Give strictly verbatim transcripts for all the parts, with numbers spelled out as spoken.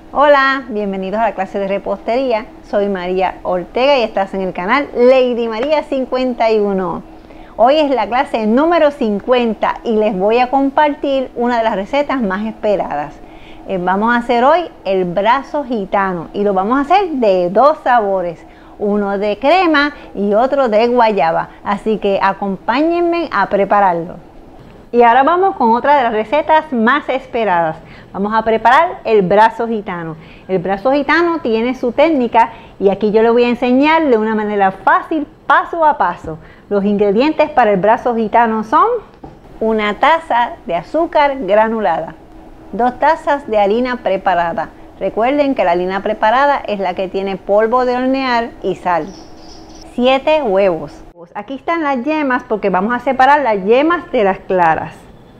Hola, bienvenidos a la clase de repostería. Soy María Ortega y estás en el canal Lady María cincuenta y uno. Hoy es la clase número cincuenta y les voy a compartir una de las recetas más esperadas. Eh, vamos a hacer hoy el brazo gitano y lo vamos a hacer de dos sabores, uno de crema y otro de guayaba. Así que acompáñenme a prepararlo. Y ahora vamos con otra de las recetas más esperadas. Vamos a preparar el brazo gitano. El brazo gitano tiene su técnica y aquí yo le voy a enseñar de una manera fácil, paso a paso. Los ingredientes para el brazo gitano son una taza de azúcar granulada, dos tazas de harina preparada. Recuerden que la harina preparada es la que tiene polvo de hornear y sal. siete huevos. Aquí están las yemas porque vamos a separar las yemas de las claras.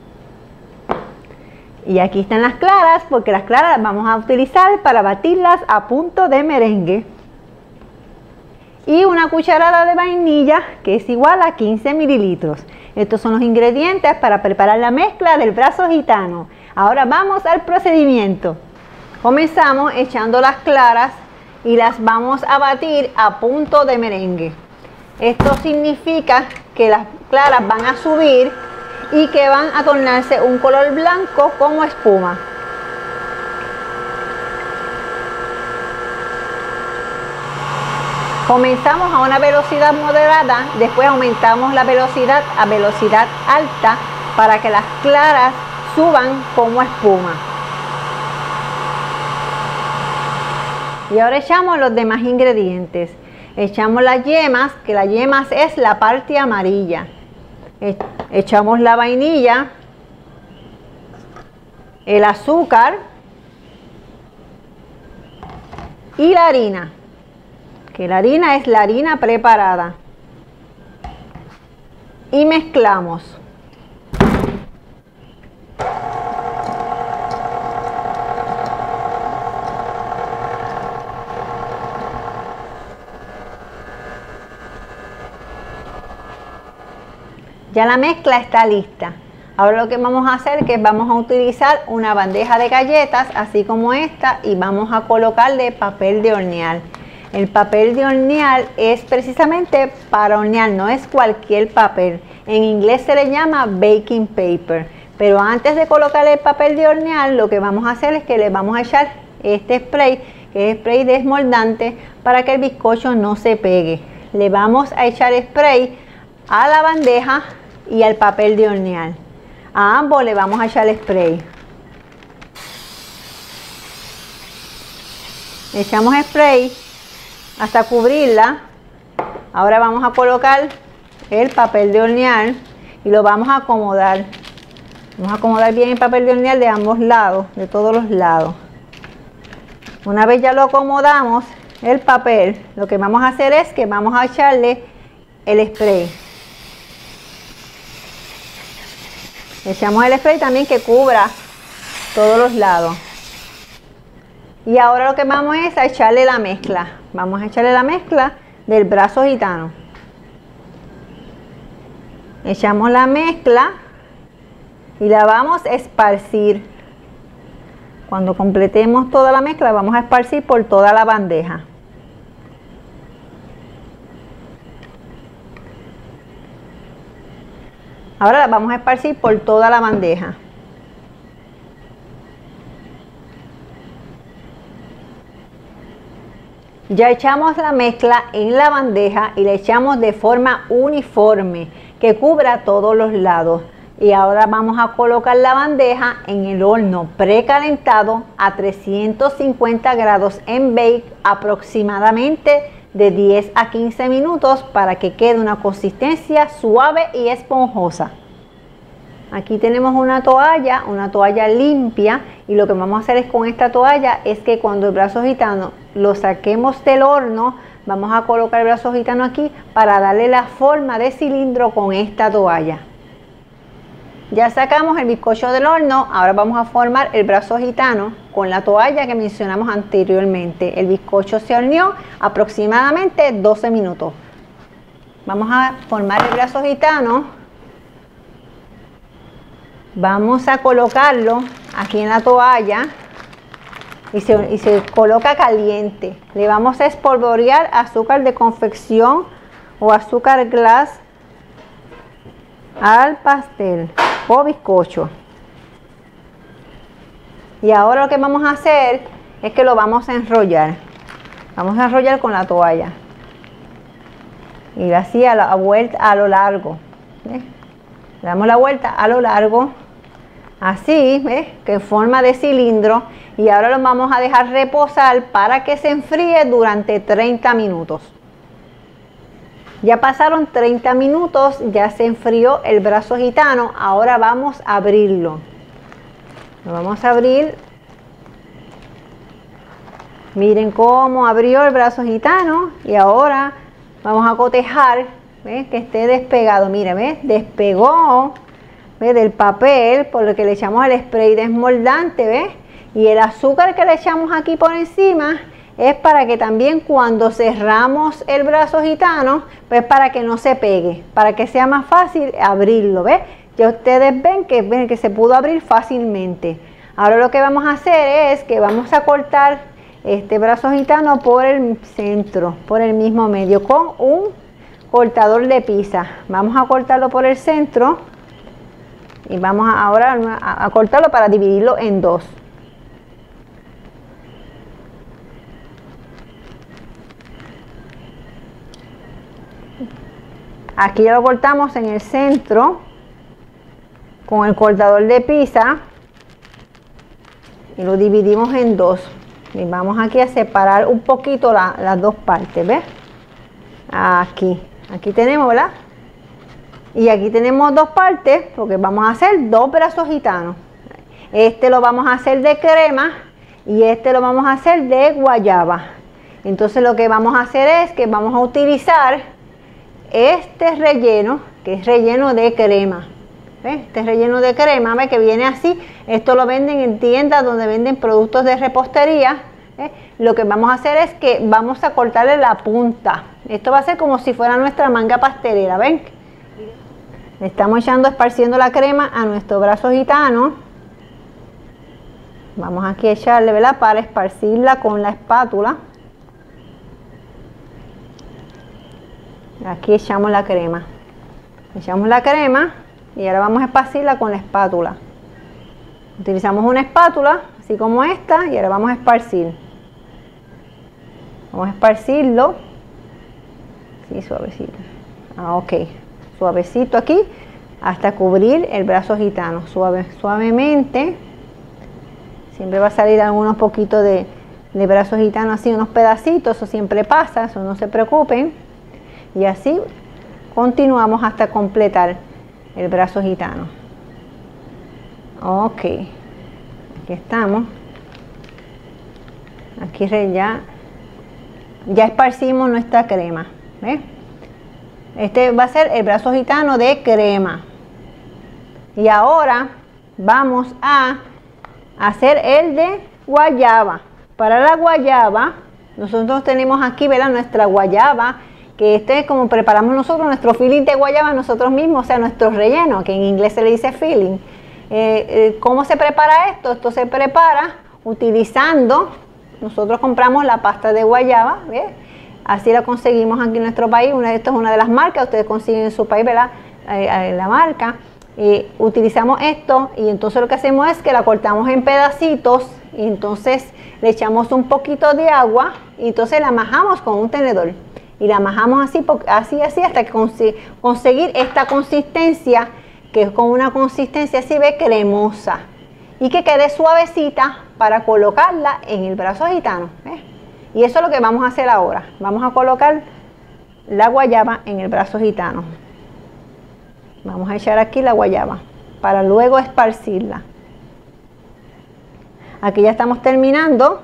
Y aquí están las claras porque las claras las vamos a utilizar para batirlas a punto de merengue. Y una cucharada de vainilla que es igual a quince mililitros. Estos son los ingredientes para preparar la mezcla del brazo gitano. Ahora vamos al procedimiento. Comenzamos echando las claras y las vamos a batir a punto de merengue. Esto significa que las claras van a subir y que van a tornarse un color blanco como espuma. Comenzamos a una velocidad moderada, después aumentamos la velocidad a velocidad alta para que las claras suban como espuma. Y ahora echamos los demás ingredientes. Echamos las yemas, que las yemas es la parte amarilla. Echamos la vainilla, el azúcar y la harina, que la harina es la harina preparada. Y mezclamos. Ya la mezcla está lista. Ahora lo que vamos a hacer es que vamos a utilizar una bandeja de galletas, así como esta, y vamos a colocarle papel de hornear. El papel de hornear es precisamente para hornear, no es cualquier papel. En inglés se le llama baking paper. Pero antes de colocar el papel de hornear, lo que vamos a hacer es que le vamos a echar este spray, que es spray desmoldante, para que el bizcocho no se pegue. Le vamos a echar spray a la bandeja y al papel de hornear. A ambos le vamos a echar el spray. Echamos spray hasta cubrirla. Ahora vamos a colocar el papel de hornear y lo vamos a acomodar. Vamos a acomodar bien el papel de hornear de ambos lados, de todos los lados. Una vez ya lo acomodamos, el papel, lo que vamos a hacer es que vamos a echarle el spray. Echamos el spray también que cubra todos los lados. Y ahora lo que vamos es a echarle la mezcla. Vamos a echarle la mezcla del brazo gitano. Echamos la mezcla y la vamos a esparcir. Cuando completemos toda la mezcla, vamos a esparcir por toda la bandeja. Ahora la vamos a esparcir por toda la bandeja. Ya echamos la mezcla en la bandeja y la echamos de forma uniforme, que cubra todos los lados. Y ahora vamos a colocar la bandeja en el horno precalentado a trescientos cincuenta grados en bake aproximadamente de diez a quince minutos para que quede una consistencia suave y esponjosa. Aquí tenemos una toalla, una toalla limpia, y lo que vamos a hacer es con esta toalla es que cuando el brazo gitano lo saquemos del horno, vamos a colocar el brazo gitano aquí para darle la forma de cilindro con esta toalla. Ya sacamos el bizcocho del horno, ahora vamos a formar el brazo gitano con la toalla que mencionamos anteriormente. El bizcocho se horneó aproximadamente doce minutos. Vamos a formar el brazo gitano. Vamos a colocarlo aquí en la toalla y se, y se coloca caliente. Le vamos a espolvorear azúcar de confección o azúcar glass al pastel o bizcocho. Y ahora lo que vamos a hacer es que lo vamos a enrollar. Vamos a enrollar con la toalla. Y así a la vuelta a lo largo. ¿Ves? Le damos la vuelta a lo largo. Así, ¿ves? Que en forma de cilindro. Y ahora lo vamos a dejar reposar para que se enfríe durante treinta minutos. Ya pasaron treinta minutos, ya se enfrió el brazo gitano. Ahora vamos a abrirlo. Lo vamos a abrir. Miren cómo abrió el brazo gitano. Y ahora vamos a cotejar, ¿ves? Que esté despegado. Mira, ¿ves? Despegó, ¿ves? Del papel, por lo que le echamos el spray desmoldante, ¿ves? Y el azúcar que le echamos aquí por encima es para que también cuando cerramos el brazo gitano, pues para que no se pegue, para que sea más fácil abrirlo, ¿ves? Ya ustedes ven que, ven que se pudo abrir fácilmente. Ahora lo que vamos a hacer es que vamos a cortar este brazo gitano por el centro, por el mismo medio, con un cortador de pizza. Vamos a cortarlo por el centro y vamos a, ahora a, a cortarlo para dividirlo en dos. Aquí ya lo cortamos en el centro con el cortador de pizza y lo dividimos en dos. Y vamos aquí a separar un poquito la, las dos partes, ¿ves? Aquí, aquí tenemos, ¿verdad? Y aquí tenemos dos partes porque vamos a hacer dos brazos gitanos. Este lo vamos a hacer de crema y este lo vamos a hacer de guayaba. Entonces lo que vamos a hacer es que vamos a utilizar este relleno, que es relleno de crema. ¿Ves? Este relleno de crema, ¿ves? Que viene así. Esto lo venden en tiendas donde venden productos de repostería. ¿Ves? Lo que vamos a hacer es que vamos a cortarle la punta. Esto va a ser como si fuera nuestra manga pastelera, ¿ven? Le estamos echando, esparciendo la crema a nuestro brazo gitano. Vamos aquí a echarle, ¿verdad? Para esparcirla con la espátula. Aquí echamos la crema. Echamos la crema. Y ahora vamos a esparcirla con la espátula. Utilizamos una espátula, así como esta, y ahora vamos a esparcir. Vamos a esparcirlo. Sí, suavecito. Ah, ok. Suavecito aquí, hasta cubrir el brazo gitano. Suave, suavemente. Siempre va a salir algunos poquitos de, de brazo gitano, así unos pedacitos. Eso siempre pasa, eso no se preocupen. Y así continuamos hasta completar el brazo gitano. Ok, aquí estamos. Aquí ya ya esparcimos nuestra crema. ¿Ves? Este va a ser el brazo gitano de crema. Y ahora vamos a hacer el de guayaba. Para la guayaba, nosotros tenemos aquí, ¿verdad? Nuestra guayaba, que este es como preparamos nosotros nuestro filling de guayaba nosotros mismos, o sea, nuestro relleno, que en inglés se le dice filling. Eh, eh, ¿Cómo se prepara esto? Esto se prepara utilizando, nosotros compramos la pasta de guayaba, ¿ves? Así la conseguimos aquí en nuestro país. Una, esto es una de las marcas, ustedes consiguen en su país, ¿verdad? Eh, eh, la marca. Eh, utilizamos esto y entonces lo que hacemos es que la cortamos en pedacitos y entonces le echamos un poquito de agua y entonces la majamos con un tenedor. Y la majamos así, así, así, hasta que cons conseguir esta consistencia, que es con una consistencia así, ve, cremosa. Y que quede suavecita para colocarla en el brazo gitano. ¿Ves? Y eso es lo que vamos a hacer ahora. Vamos a colocar la guayaba en el brazo gitano. Vamos a echar aquí la guayaba para luego esparcirla. Aquí ya estamos terminando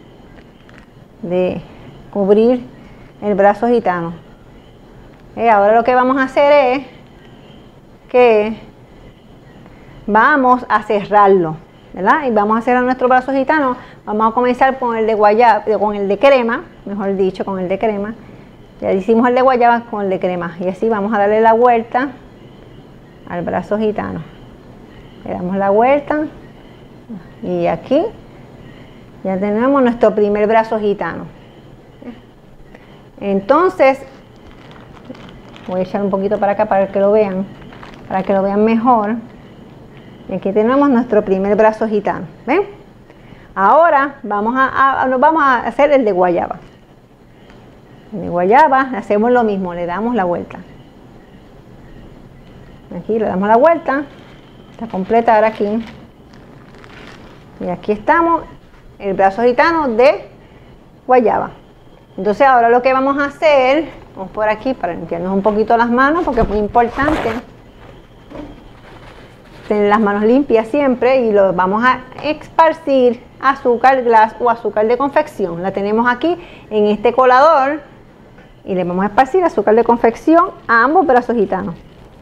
de cubrir el brazo gitano. Y ahora lo que vamos a hacer es que vamos a cerrarlo, ¿verdad? Y vamos a cerrar nuestro brazo gitano. Vamos a comenzar con el de guayaba, con el de crema, mejor dicho, con el de crema. Ya hicimos el de guayaba con el de crema. Y así vamos a darle la vuelta al brazo gitano. Le damos la vuelta y aquí Ya tenemos nuestro primer brazo gitano. Entonces, voy a echar un poquito para acá para que lo vean, para que lo vean mejor. Y aquí tenemos nuestro primer brazo gitano. ¿Ven? Ahora vamos a, a, nos vamos a hacer el de guayaba. El de guayaba hacemos lo mismo, le damos la vuelta. Aquí le damos la vuelta. Está completa ahora aquí. Y aquí estamos. El brazo gitano de guayaba. Entonces ahora lo que vamos a hacer, vamos por aquí para limpiarnos un poquito las manos porque es muy importante tener las manos limpias siempre, y lo vamos a esparcir azúcar glass o azúcar de confección. La tenemos aquí en este colador y le vamos a esparcir azúcar de confección a ambos brazos gitanos.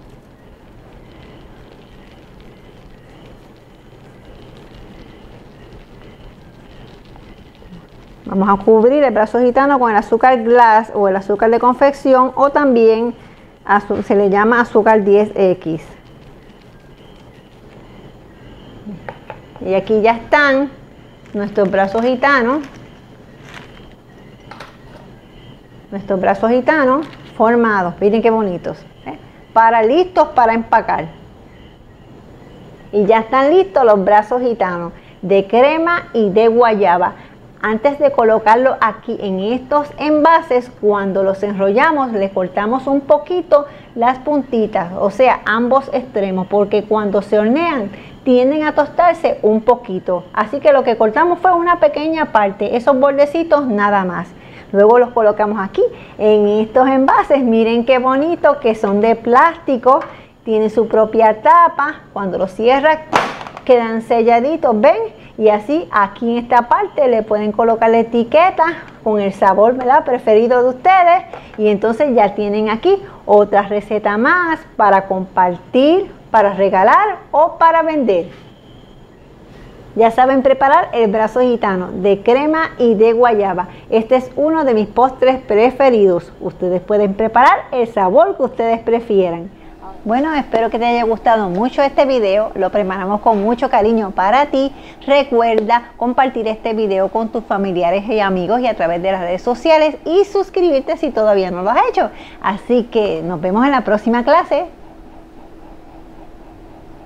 Vamos a cubrir el brazo gitano con el azúcar glass o el azúcar de confección, o también se le llama azúcar diez equis. Y aquí ya están nuestros brazos gitanos, nuestros brazos gitanos formados. Miren qué bonitos, ¿eh? Para listos para empacar. Y ya están listos los brazos gitanos de crema y de guayaba. Antes de colocarlo aquí en estos envases, cuando los enrollamos, le cortamos un poquito las puntitas, o sea, ambos extremos, porque cuando se hornean tienden a tostarse un poquito. Así que lo que cortamos fue una pequeña parte, esos bordecitos nada más. Luego los colocamos aquí en estos envases. Miren qué bonito, que son de plástico, tienen su propia tapa. Cuando los cierran quedan selladitos, ¿ven? Y así aquí en esta parte le pueden colocar la etiqueta con el sabor, ¿verdad?, preferido de ustedes. Y entonces ya tienen aquí otra receta más para compartir, para regalar o para vender. Ya saben preparar el brazo gitano de crema y de guayaba. Este es uno de mis postres preferidos. Ustedes pueden preparar el sabor que ustedes prefieran. Bueno, espero que te haya gustado mucho este video. Lo preparamos con mucho cariño para ti. Recuerda compartir este video con tus familiares y amigos y a través de las redes sociales, y suscribirte si todavía no lo has hecho. Así que nos vemos en la próxima clase.